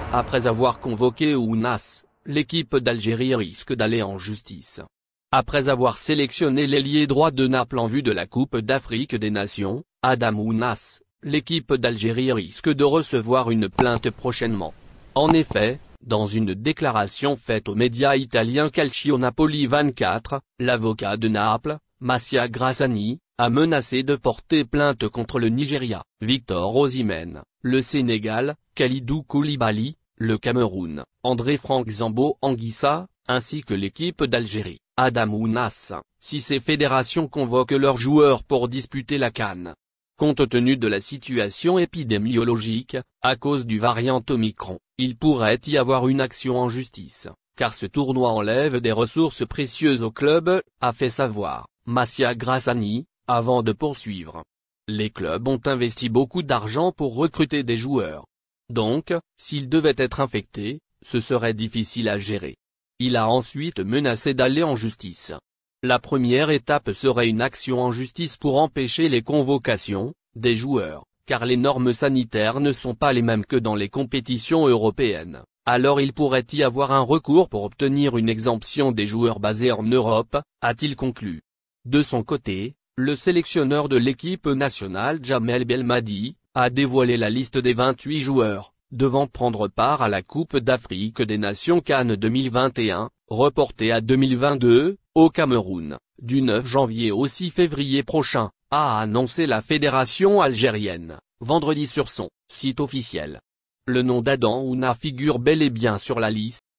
Après avoir convoqué Ounas, l'équipe d'Algérie risque d'aller en justice. Après avoir sélectionné l'ailier droit de Naples en vue de la Coupe d'Afrique des Nations, Adam Ounas, l'équipe d'Algérie risque de recevoir une plainte prochainement. En effet, dans une déclaration faite aux médias italiens Calcio Napoli 24, l'avocat de Naples, Massia Grassani, a menacé de porter plainte contre le Nigeria, Victor Osimhen, le Sénégal, Kalidou Koulibaly, le Cameroun, André Franck Zambo Anguissa, ainsi que l'équipe d'Algérie, Adam Ounas, si ces fédérations convoquent leurs joueurs pour disputer la CAN. Compte tenu de la situation épidémiologique, à cause du variant Omicron, il pourrait y avoir une action en justice, car ce tournoi enlève des ressources précieuses au club, a fait savoir Massia Grassani, avant de poursuivre. Les clubs ont investi beaucoup d'argent pour recruter des joueurs. Donc, s'ils devaient être infectés, ce serait difficile à gérer. Il a ensuite menacé d'aller en justice. La première étape serait une action en justice pour empêcher les convocations des joueurs, car les normes sanitaires ne sont pas les mêmes que dans les compétitions européennes. Alors il pourrait y avoir un recours pour obtenir une exemption des joueurs basés en Europe, a-t-il conclu. De son côté, le sélectionneur de l'équipe nationale Jamel Belmadi, a dévoilé la liste des 28 joueurs devant prendre part à la Coupe d'Afrique des Nations CAN 2021, reportée à 2022, au Cameroun, du 9 janvier au 6 février prochain, a annoncé la fédération algérienne, vendredi sur son site officiel. Le nom d'Adam Ouna figure bel et bien sur la liste.